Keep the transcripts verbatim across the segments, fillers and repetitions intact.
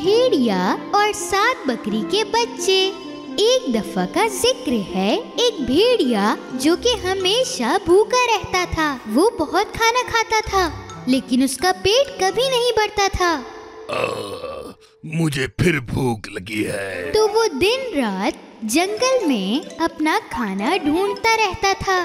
भेड़िया और सात बकरी के बच्चे। एक दफा का जिक्र है, एक भेड़िया जो कि हमेशा भूखा रहता था। वो बहुत खाना खाता था, लेकिन उसका पेट कभी नहीं भरता था। आ, मुझे फिर भूख लगी है। तो वो दिन रात जंगल में अपना खाना ढूंढता रहता था।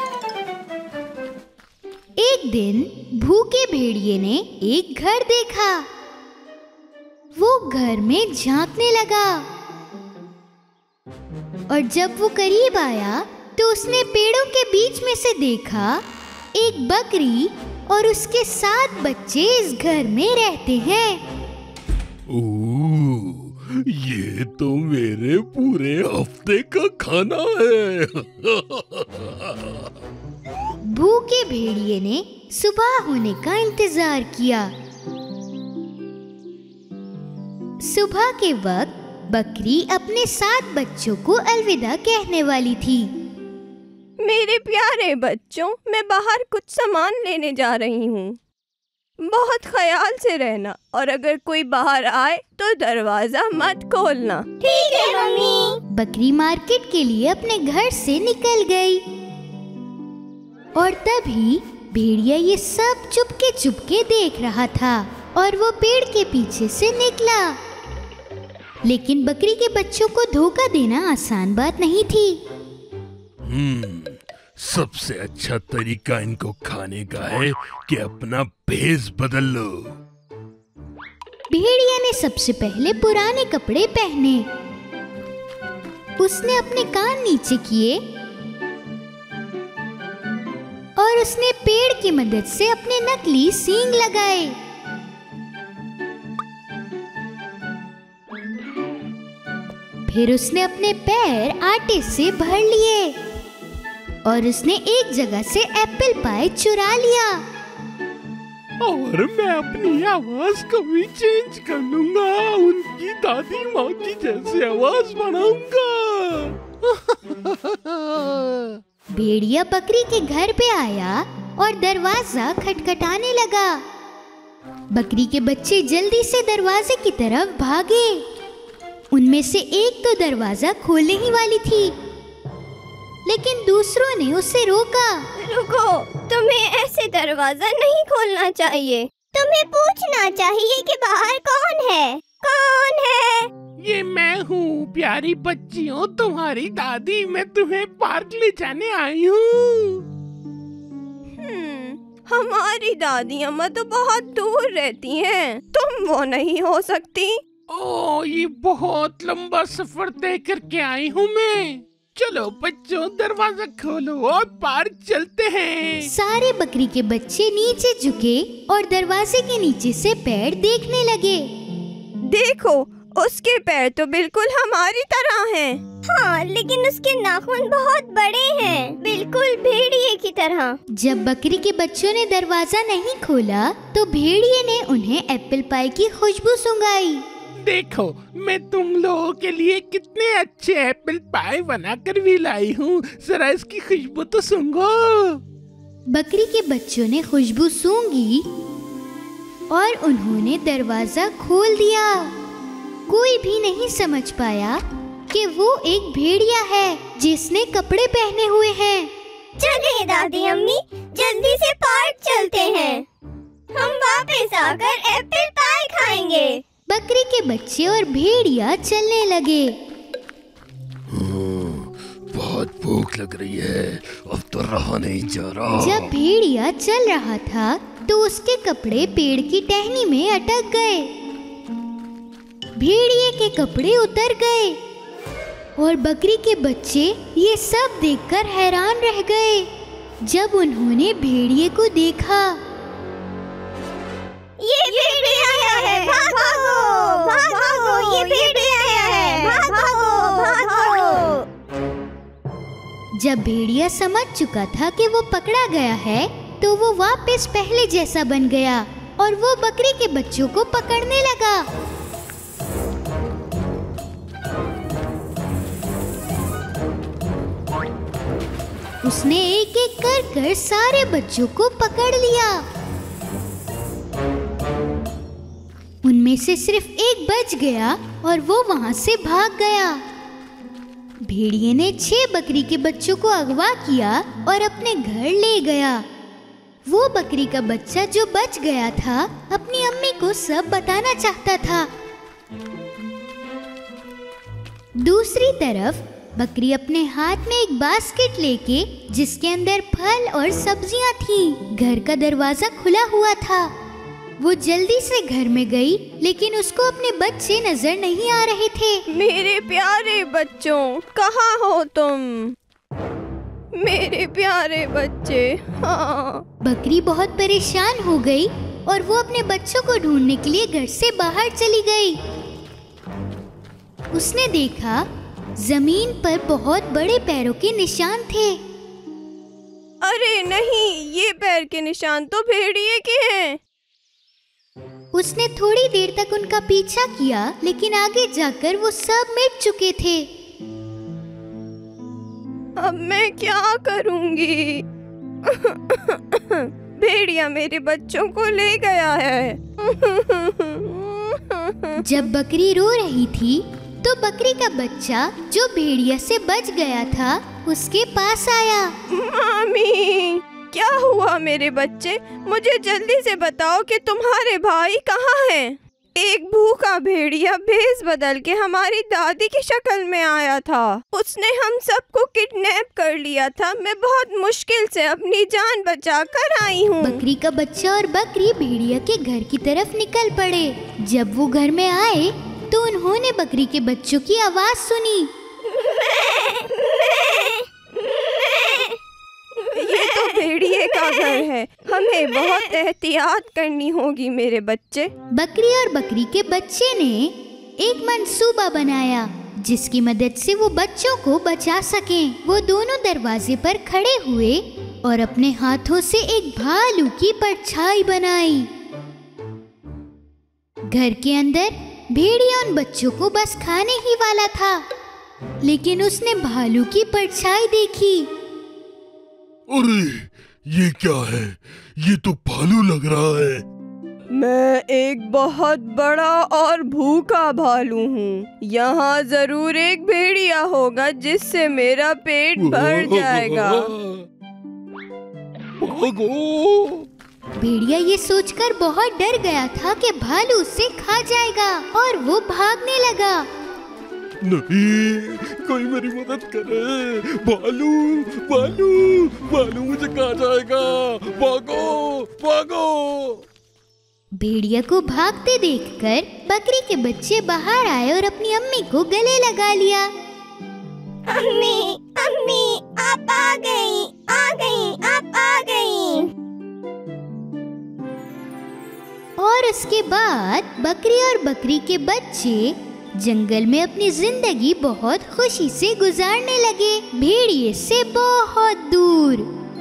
एक दिन भूखे भेड़िए ने एक घर देखा। वो घर में झांकने लगा और जब वो करीब आया तो उसने पेड़ों के बीच में से देखा एक बकरी और उसके सात बच्चे इस घर में रहते हैं। ओह, ये तो मेरे पूरे हफ्ते का खाना है। भूखे भेड़िए ने सुबह होने का इंतजार किया। सुबह के वक्त बकरी अपने सात बच्चों को अलविदा कहने वाली थी। मेरे प्यारे बच्चों, मैं बाहर कुछ सामान लेने जा रही हूँ। बहुत ख्याल से रहना और अगर कोई बाहर आए तो दरवाजा मत खोलना। ठीक है मम्मी। बकरी मार्केट के लिए अपने घर से निकल गई और तभी भेड़िया ये सब चुपके चुपके देख रहा था और वो पेड़ के पीछे से निकला। लेकिन बकरी के बच्चों को धोखा देना आसान बात नहीं थी। हम्म, सबसे अच्छा तरीका इनको खाने का है कि अपना भेष बदल लो। भेड़िया ने सबसे पहले पुराने कपड़े पहने। उसने अपने कान नीचे किए और उसने पेड़ की मदद से अपने नकली सींग लगाए। फिर उसने अपने पैर आटे से भर लिए और उसने एक जगह से एप्पल पाई चुरा लिया। और मैं अपनी आवाज को भी चेंज कर लूंगा, उनकी दादी माँ की जैसे आवाज बनाऊंगा। भेड़िया बकरी के घर पे आया और दरवाजा खटखटाने लगा। बकरी के बच्चे जल्दी से दरवाजे की तरफ भागे। उनमें से एक तो दरवाजा खोलने ही वाली थी, लेकिन दूसरों ने उसे रोका। रुको, तुम्हें ऐसे दरवाजा नहीं खोलना चाहिए। तुम्हें पूछना चाहिए कि बाहर कौन है। कौन है? ये मैं हूँ प्यारी बच्चियों, तुम्हारी दादी। मैं तुम्हें पार्क ले जाने आई हूँ। हम्म, हमारी दादी अम्मा तो बहुत दूर रहती हैं। तुम वो नहीं हो सकती। ओह, ये बहुत लंबा सफर तय करके आई हूँ मैं। चलो बच्चों, दरवाजा खोलो और पार्क चलते हैं। सारे बकरी के बच्चे नीचे झुके और दरवाजे के नीचे से पैर देखने लगे। देखो, उसके पैर तो बिल्कुल हमारी तरह हैं। हाँ, लेकिन उसके नाखून बहुत बड़े हैं, बिल्कुल भेड़िए की तरह। जब बकरी के बच्चों ने दरवाजा नहीं खोला तो भेड़िए ने उन्हें एप्पल पाई की खुशबू सुंघाई। देखो, मैं तुम लोगों के लिए कितने अच्छे एप्पल पाई बनाकर भी लाई हूँ। जरा इसकी खुशबू तो सूंघो। बकरी के बच्चों ने खुशबू सूंघी और उन्होंने दरवाजा खोल दिया। कोई भी नहीं समझ पाया कि वो एक भेड़िया है जिसने कपड़े पहने हुए हैं। चलिए दादी अम्मी, जल्दी से पार्क चलते हैं। हम वापस आकर एप्पल पाई खाएंगे। बकरी के बच्चे और भेड़िया चलने लगे। बहुत भूख लग रही है, अब तो रहा नहीं जा रहा। जब भेड़िया चल रहा था तो उसके कपड़े पेड़ की टहनी में अटक गए। भेड़िए के कपड़े उतर गए और बकरी के बच्चे ये सब देखकर हैरान रह गए। जब उन्होंने भेड़िए को देखा, ये भेड़िया है, भागो, भागो, ये भेड़िया है, भागो, भागो। जब भेड़िया समझ चुका था कि वो पकड़ा गया है तो वो वापस पहले जैसा बन गया और वो बकरी के बच्चों को पकड़ने लगा। उसने एक एक कर कर सारे बच्चों को पकड़ लिया। उनमें उनमें से सिर्फ एक बच गया और वो वहां से भाग गया। भेड़िए ने छह बकरी के बच्चों को अगवा किया और अपने घर ले गया। वो बकरी का बच्चा जो बच गया था अपनी अम्मी को सब बताना चाहता था। दूसरी तरफ बकरी अपने हाथ में एक बास्केट लेके, जिसके अंदर फल और सब्जियां थीं, घर का दरवाजा खुला हुआ था। वो जल्दी से घर में गई, लेकिन उसको अपने बच्चे नजर नहीं आ रहे थे। मेरे प्यारे बच्चों, कहाँ हो तुम? मेरे प्यारे बच्चे। हाँ। बकरी बहुत परेशान हो गई और वो अपने बच्चों को ढूंढने के लिए घर से बाहर चली गई। उसने देखा जमीन पर बहुत बड़े पैरों के निशान थे। अरे नहीं, ये पैर के निशान तो भेड़िए के हैं। उसने थोड़ी देर तक उनका पीछा किया, लेकिन आगे जाकर वो सब मिट चुके थे। अब मैं क्या करूंगी? भेड़िया मेरे बच्चों को ले गया है। जब बकरी रो रही थी तो बकरी का बच्चा जो भेड़िया से बच गया था उसके पास आया। मामी, क्या हुआ मेरे बच्चे? मुझे जल्दी से बताओ कि तुम्हारे भाई कहाँ हैं? एक भूखा भेड़िया भेष बदल के हमारी दादी की शक्ल में आया था। उसने हम सबको किडनैप कर लिया था। मैं बहुत मुश्किल से अपनी जान बचा कर आई हूँ। बकरी का बच्चा और बकरी भेड़िया के घर की तरफ निकल पड़े। जब वो घर में आए तो उन्होंने बकरी के बच्चों की आवाज सुनी। ये तो भेड़िए का घर है, हमें बहुत एहतियात करनी होगी मेरे बच्चे। बकरी और बकरी के बच्चे ने एक मंसूबा बनाया जिसकी मदद से वो बच्चों को बचा सकें। वो दोनों दरवाजे पर खड़े हुए और अपने हाथों से एक भालू की परछाई बनाई। घर के अंदर भेड़िया उन बच्चों को बस खाने ही वाला था, लेकिन उसने भालू की परछाई देखी। अरे ये क्या है? ये तो भालू लग रहा है। मैं एक बहुत बड़ा और भूखा भालू हूँ। यहाँ जरूर एक भेड़िया होगा जिससे मेरा पेट भर जाएगा। भागो! भेड़िया ये सोचकर बहुत डर गया था कि भालू उसे खा जाएगा और वो भागने लगा। नहीं, कोई मेरी मदद करे। भालू भालू भालू मुझे खा जाएगा। भागो भागो! भेड़िया को भागते देखकर बकरी के बच्चे बाहर आए और अपनी अम्मी को गले लगा लिया। अम्मी, अम्मी, आप आ गई, आ गई, आप आ गई। और उसके बाद बकरी और बकरी के बच्चे जंगल में अपनी जिंदगी बहुत खुशी से गुजारने लगे, भेड़िए से बहुत दूर।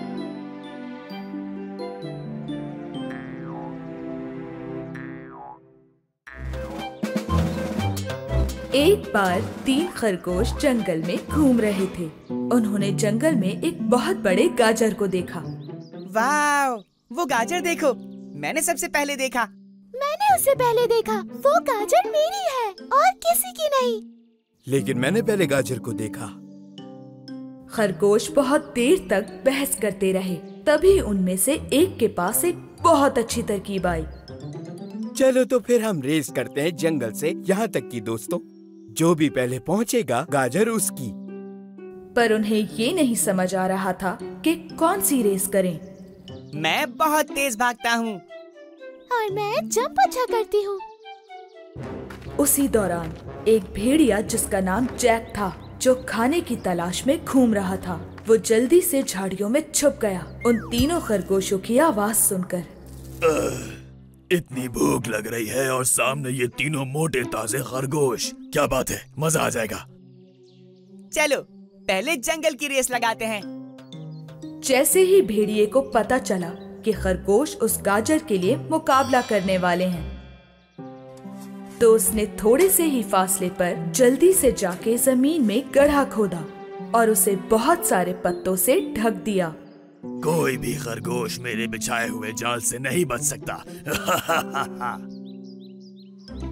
एक बार तीन खरगोश जंगल में घूम रहे थे। उन्होंने जंगल में एक बहुत बड़े गाजर को देखा। वाव, वो गाजर देखो, मैंने सबसे पहले देखा। मैंने उससे पहले देखा। वो गाजर मेरी है और किसी की नहीं। लेकिन मैंने पहले गाजर को देखा। खरगोश बहुत देर तक बहस करते रहे। तभी उनमें से एक के पास एक बहुत अच्छी तरकीब आई। चलो तो फिर हम रेस करते हैं जंगल से यहाँ तक कि दोस्तों, जो भी पहले पहुँचेगा गाजर उसकी। पर उन्हें ये नहीं समझ आ रहा था कि कौन सी रेस करें। मैं बहुत तेज भागता हूँ और मैं जंप अच्छा करती हूँ। उसी दौरान एक भेड़िया जिसका नाम जैक था, जो खाने की तलाश में घूम रहा था, वो जल्दी से झाड़ियों में छुप गया उन तीनों खरगोशों की आवाज सुनकर। इतनी भूख लग रही है और सामने ये तीनों मोटे ताजे खरगोश। क्या बात है, मजा आ जाएगा। चलो पहले जंगल की रेस लगाते हैं। जैसे ही भेड़िए को पता चला कि खरगोश उस गाजर के लिए मुकाबला करने वाले हैं, तो उसने थोड़े से ही फासले पर जल्दी से जाके जमीन में गड्ढा खोदा और उसे बहुत सारे पत्तों से ढक दिया। कोई भी खरगोश मेरे बिछाए हुए जाल से नहीं बच सकता।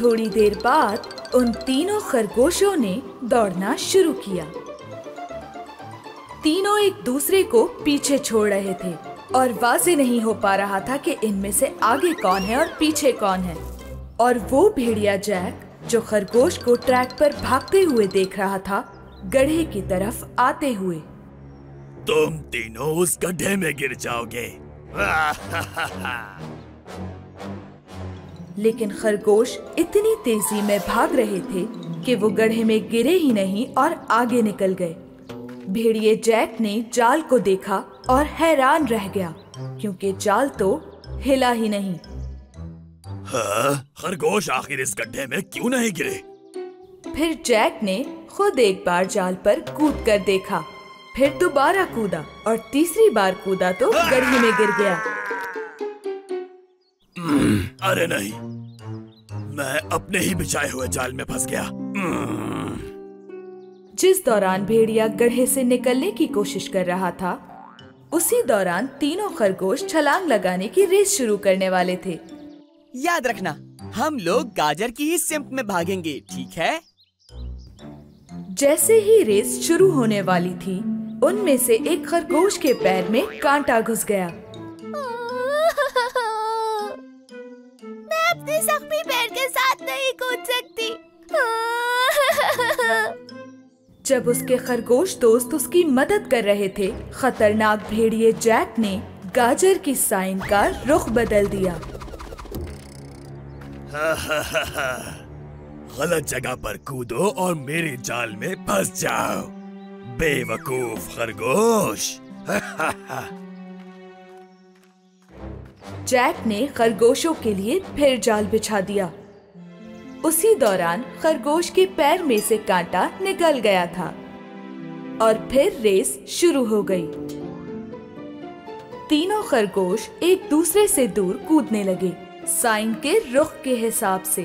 थोड़ी देर बाद उन तीनों खरगोशों ने दौड़ना शुरू किया। तीनों एक दूसरे को पीछे छोड़ रहे थे और वाज़ेह नहीं हो पा रहा था कि इनमें से आगे कौन है और पीछे कौन है। और वो भेड़िया जैक जो खरगोश को ट्रैक पर भागते हुए देख रहा था, गड्ढे की तरफ आते हुए। तुम तीनों उस गड्ढे में गिर जाओगे। लेकिन खरगोश इतनी तेजी में भाग रहे थे कि वो गड्ढे में गिरे ही नहीं और आगे निकल गए। भेड़िए जैक ने जाल को देखा और हैरान रह गया, क्योंकि जाल तो हिला ही नहीं। हाँ, खरगोश आखिर इस गड्ढे में क्यों नहीं गिरे? फिर जैक ने खुद एक बार जाल पर कूद कर देखा, फिर दोबारा कूदा और तीसरी बार कूदा तो गड्ढे में गिर गया। अरे नहीं, मैं अपने ही बिछाए हुए जाल में फंस गया। जिस दौरान भेड़िया गड्ढे से निकलने की कोशिश कर रहा था, उसी दौरान तीनों खरगोश छलांग लगाने की रेस शुरू करने वाले थे। याद रखना, हम लोग गाजर की ही सिम्त में भागेंगे, ठीक है? जैसे ही रेस शुरू होने वाली थी, उनमें से एक खरगोश के पैर में कांटा घुस गया। मैं अपने जख्मी पैर के साथ नहीं कूद सकती। जब उसके खरगोश दोस्त उसकी मदद कर रहे थे, खतरनाक भेड़िए जैक ने गाजर की साइन का रुख बदल दिया। गलत जगह पर कूदो और मेरे जाल में फंस जाओ, बेवकूफ खरगोश। जैक ने खरगोशों के लिए फिर जाल बिछा दिया। उसी दौरान खरगोश के पैर में से कांटा निकल गया था और फिर रेस शुरू हो गई। तीनों खरगोश एक दूसरे से दूर कूदने लगे, साइन के रुख के हिसाब से।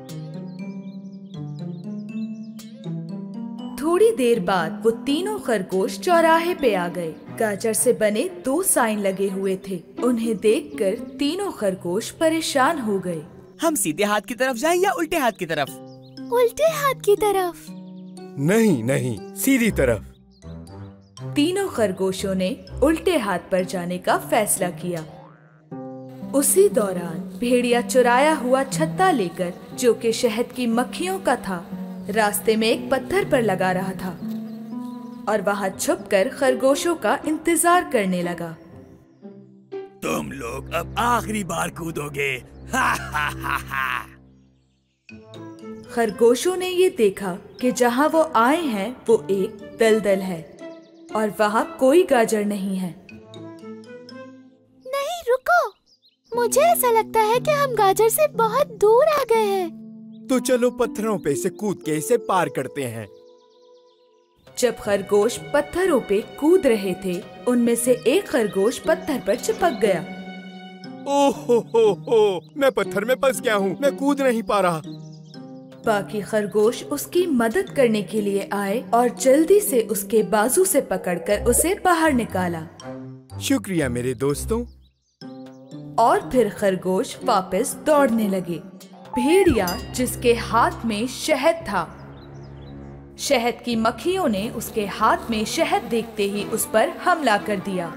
थोड़ी देर बाद वो तीनों खरगोश चौराहे पे आ गए। गाजर से बने दो साइन लगे हुए थे। उन्हें देखकर तीनों खरगोश परेशान हो गए। हम सीधे हाथ की तरफ जाएं या उल्टे हाथ की तरफ? उल्टे हाथ की तरफ। नहीं नहीं, सीधी तरफ। तीनों खरगोशों ने उल्टे हाथ पर जाने का फैसला किया। उसी दौरान भेड़िया चुराया हुआ छत्ता लेकर, जो कि शहद की मक्खियों का था, रास्ते में एक पत्थर पर लगा रहा था और वहां छुपकर खरगोशों का इंतजार करने लगा। तुम लोग अब आखिरी बार कूदोगे। हा हा हा हा। खरगोशों ने ये देखा कि जहाँ वो आए हैं वो एक दलदल है और वहाँ कोई गाजर नहीं है। नहीं, रुको, मुझे ऐसा लगता है कि हम गाजर से बहुत दूर आ गए हैं। तो चलो पत्थरों पे से कूद के इसे पार करते हैं। जब खरगोश पत्थरों पे कूद रहे थे, उनमें से एक खरगोश पत्थर पर चिपक गया। ओहो हो हो, मैं पत्थर में फंस गया हूँ, मैं कूद नहीं पा रहा। बाकी खरगोश उसकी मदद करने के लिए आए और जल्दी से उसके बाजू से पकड़कर उसे बाहर निकाला। शुक्रिया मेरे दोस्तों। और फिर खरगोश वापस दौड़ने लगे। भेड़िया, जिसके हाथ में शहद था, शहद की मक्खियों ने उसके हाथ में शहद देखते ही उस पर हमला कर दिया।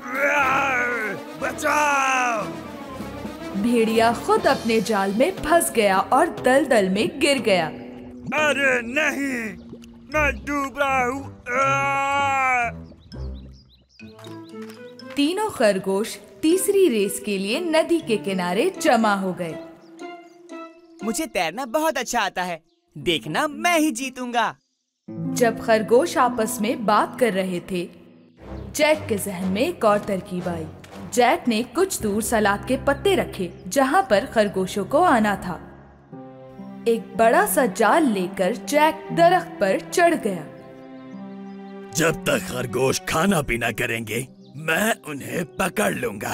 बचाओ! भेड़िया खुद अपने जाल में फंस गया और दलदल में गिर गया। अरे नहीं, मैं डूब रहा हूँ। तीनों खरगोश तीसरी रेस के लिए नदी के किनारे जमा हो गए। मुझे तैरना बहुत अच्छा आता है, देखना मैं ही जीतूंगा। जब खरगोश आपस में बात कर रहे थे, जैक के जहन में एक और तरकीब आई। जैक ने कुछ दूर सलाद के पत्ते रखे जहाँ पर खरगोशों को आना था। एक बड़ा सा जाल लेकर जैक दरख्त पर चढ़ गया। जब तक खरगोश खाना पीना करेंगे, मैं उन्हें पकड़ लूंगा।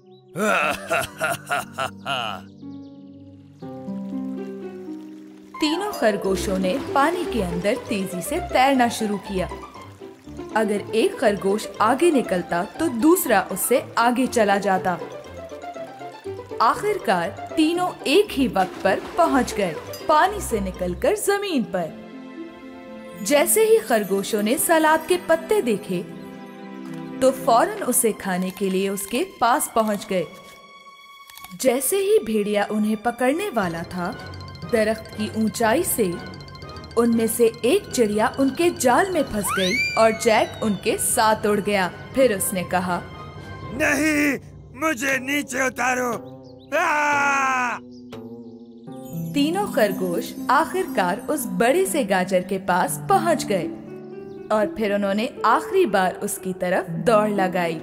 तीनों खरगोशों ने पानी के अंदर तेजी से तैरना शुरू किया। अगर एक खरगोश आगे निकलता तो दूसरा उससे आगे चला जाता। आखिरकार तीनों एक ही वक्त पर पहुंच गए। पानी से निकलकर जमीन पर। जैसे ही खरगोशों ने सलाद के पत्ते देखे तो फौरन उसे खाने के लिए उसके पास पहुंच गए। जैसे ही भेड़िया उन्हें पकड़ने वाला था, दरख्त की ऊंचाई से उनमें से एक चिड़िया उनके जाल में फंस गई और जैक उनके साथ उड़ गया। फिर उसने कहा, नहीं, मुझे नीचे उतारो। आ! तीनों खरगोश आखिरकार उस बड़े से गाजर के पास पहुंच गए और फिर उन्होंने आखिरी बार उसकी तरफ दौड़ लगाई।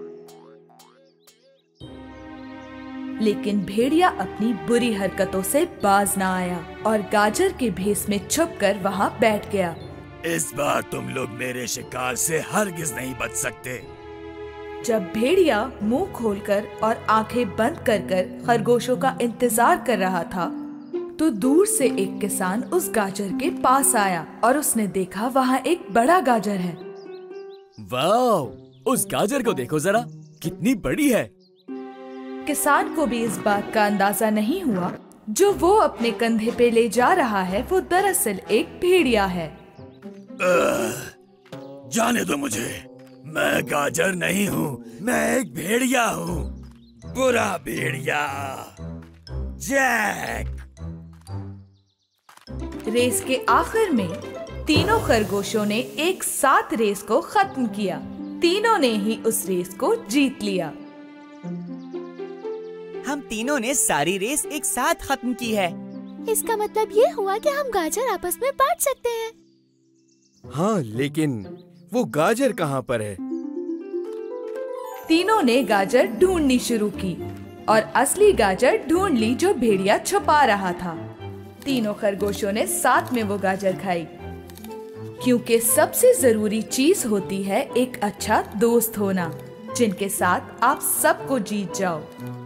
लेकिन भेड़िया अपनी बुरी हरकतों से बाज ना आया और गाजर के भेस में छुपकर वहां बैठ गया। इस बार तुम लोग मेरे शिकार से हरगिज नहीं बच सकते। जब भेड़िया मुंह खोलकर और आंखें बंद कर कर खरगोशों का इंतजार कर रहा था, तो दूर से एक किसान उस गाजर के पास आया और उसने देखा वहाँ एक बड़ा गाजर है। वाह, उस गाजर को देखो जरा, कितनी बड़ी है। किसान को भी इस बात का अंदाजा नहीं हुआ जो वो अपने कंधे पे ले जा रहा है वो दरअसल एक भेड़िया है। जाने दो मुझे, मैं गाजर नहीं हूँ, मैं एक भेड़िया हूँ, बुरा भेड़िया, जैक। रेस के आखिर में तीनों खरगोशों ने एक साथ रेस को खत्म किया। तीनों ने ही उस रेस को जीत लिया। हम तीनों ने सारी रेस एक साथ खत्म की है। इसका मतलब ये हुआ कि हम गाजर आपस में बांट सकते हैं। हाँ, लेकिन वो गाजर कहाँ पर है? तीनों ने गाजर ढूंढनी शुरू की और असली गाजर ढूंढ ली जो भेड़िया छुपा रहा था। तीनों खरगोशों ने साथ में वो गाजर खाई, क्योंकि सबसे जरूरी चीज होती है एक अच्छा दोस्त होना, जिनके साथ आप सबको जीत जाओ।